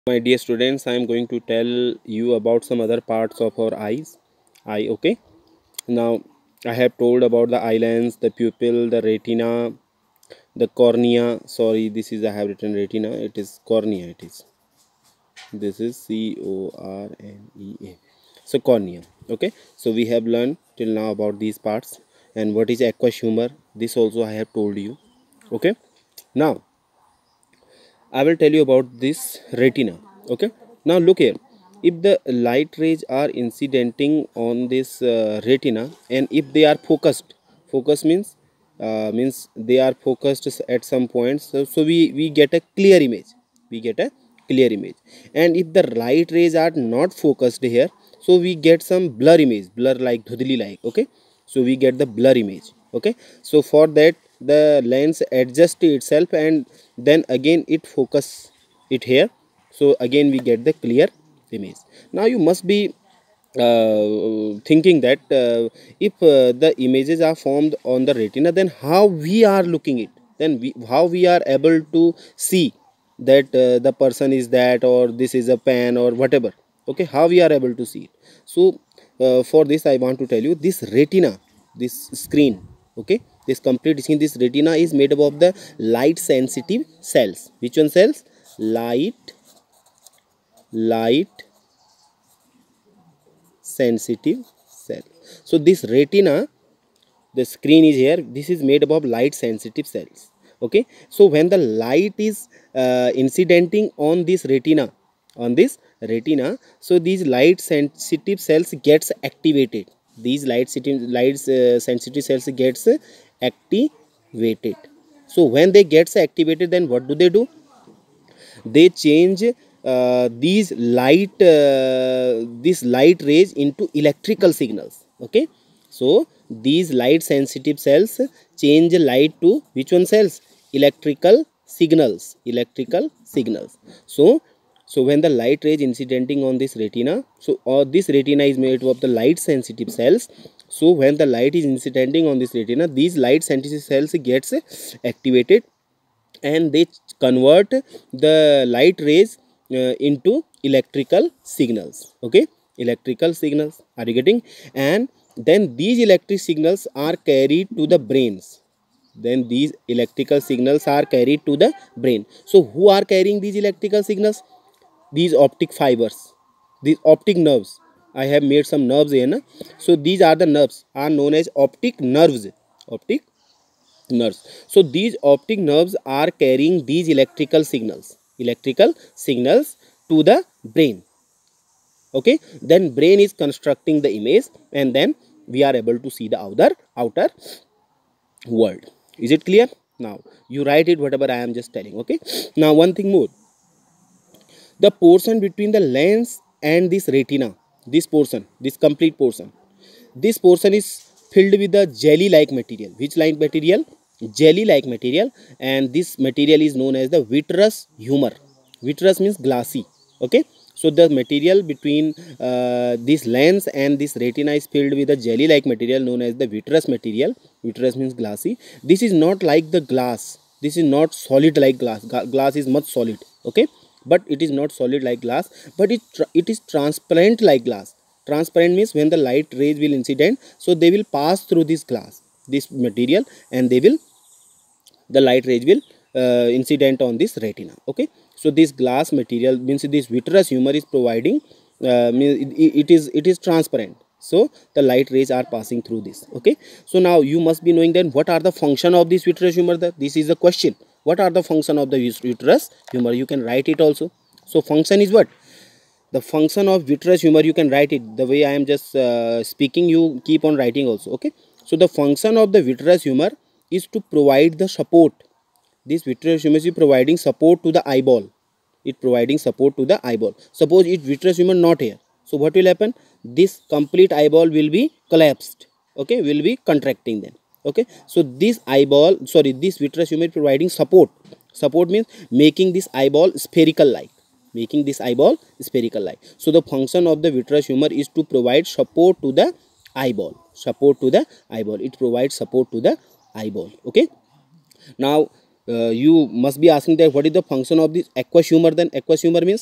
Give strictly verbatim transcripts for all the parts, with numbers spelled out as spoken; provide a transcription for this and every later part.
My dear students, I am going to tell you about some other parts of our eyes. Eye, okay. Now, I have told about the eye lens, the pupil, the retina, the cornea. Sorry, this is I have written retina. It is cornea. It is. This is C O R N E A. So cornea. Okay. So we have learned till now about these parts and what is aqueous humor. This also I have told you. Okay. Now I will tell you about this retina. Okay. Now look here. If the light rays are incidenting on this uh, retina, and if they are focused, focus means uh, means they are focused at some points. So, so we we get a clear image. We get a clear image. And if the light rays are not focused here, so we get some blur image, blur like dhudli like. Okay. So we get the blur image. Okay. So for that the lens adjusts itself and then again it focus it here, so again we get the clear image. Now you must be uh, thinking that uh, if uh, the images are formed on the retina, then how we are looking it, then we, how we are able to see that uh, the person is that or this is a pen or whatever. Okay, how we are able to see it. So uh, for this I want to tell you this retina, this screen, okay, this complete screen, this retina is made up of the light sensitive cells. Which one cells? Light light sensitive cell. So this retina, the screen is here, this is made up of light sensitive cells. Okay, so when the light is uh, incidenting on this retina, on this retina, so these light sensitive cells gets activated. These light sensitive light uh, sensitive cells gets activated. So when they gets activated, then what do they do? They change uh, these light uh, these light rays into electrical signals. Okay, so these light sensitive cells change light to which one cells? Electrical signals. Electrical signals. So so when the light rays incidenting on this retina, so or this retina is made of the light sensitive cells. So when the light is incidenting on this retina, these light sensitive cells gets activated and they convert the light rays uh, into electrical signals. Okay, electrical signals, are you getting? And then these electric signals are carried to the brains. Then these electrical signals are carried to the brain. So who are carrying these electrical signals? These optic fibers, these optic nerves. I have made some nerves here na? So these are the nerves, are known as optic nerves. Optic nerves. So these optic nerves are carrying these electrical signals, electrical signals to the brain. Okay, then brain is constructing the image and then we are able to see the outer outer world. Is it clear? Now you write it whatever I am just telling. Okay, now one thing more, the portion between the lens and this retina, this portion, this complete portion, this portion is filled with the jelly like material. Which like material? Jelly like material. And this material is known as the vitreous humor. Vitreous means glassy. Okay, so the material between uh, this lens and this retina is filled with a jelly like material known as the vitreous material. Vitreous means glassy. This is not like the glass, this is not solid like glass. Glass is much solid. Okay, but it is not solid like glass, but it it is transparent like glass. Transparent means when the light rays will incident, so they will pass through this glass, this material, and they will, the light rays will uh, incident on this retina. Okay, so this glass material means this vitreous humor is providing uh, it, it is it is transparent, so the light rays are passing through this. Okay, so now you must be knowing then what are the function of this vitreous humor. That this is the question, what are the function of the vitreous humor? You can write it also. So function is what? The function of vitreous humor, you can write it the way I am just uh, speaking, you keep on writing also. Okay, so the function of the vitreous humor is to provide the support. This vitreous humor is providing support to the eyeball. It providing support to the eyeball. Suppose it vitreous humor not here, so what will happen? This complete eyeball will be collapsed. Okay, will be contracting then. Okay, so this eyeball, sorry, this vitreous humor is providing support. Support means making this eyeball spherical like, making this eyeball spherical like. So the function of the vitreous humor is to provide support to the eyeball. Support to the eyeball. It provides support to the eyeball. Okay, now uh, you must be asking that what is the function of this aqueous humor? Then aqueous humor means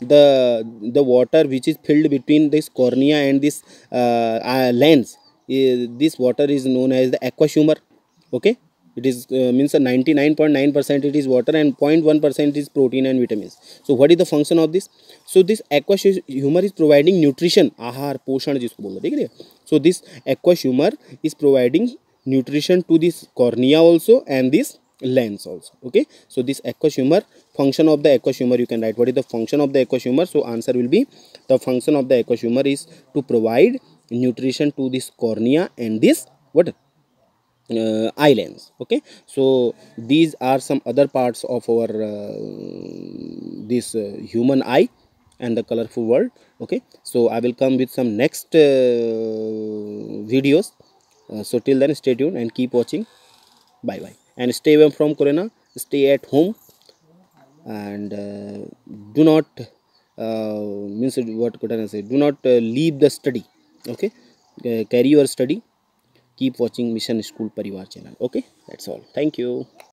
the the water which is filled between this cornea and this uh, uh, lens, uh, this water is known as the aqueous humor. Okay, it is uh, means a ninety-nine point nine percent it is water and zero point one percent is protein and vitamins. So what is the function of this? So this aqueous humor is providing nutrition, आहार पोषण जिसको बोलते हैं, ठीक है. So this aqueous humor is providing nutrition to this cornea also and this lens also. Okay, so this aqueous humor, function of the aqueous humor, you can write what is the function of the aqueous humor. So answer will be the function of the aqueous humor is to provide nutrition to this cornea and this what uh, eye lens. Okay, so these are some other parts of our uh, this uh, human eye and the colorful world. Okay, so I will come with some next uh, videos. Uh, so till then, stay tuned and keep watching. Bye bye, and stay away from corona, stay at home, and uh, do not uh, means what could I say, do not uh, leave the study. Okay, uh, carry your study, keep watching Mission School Parivar channel. Okay, that's all, thank you.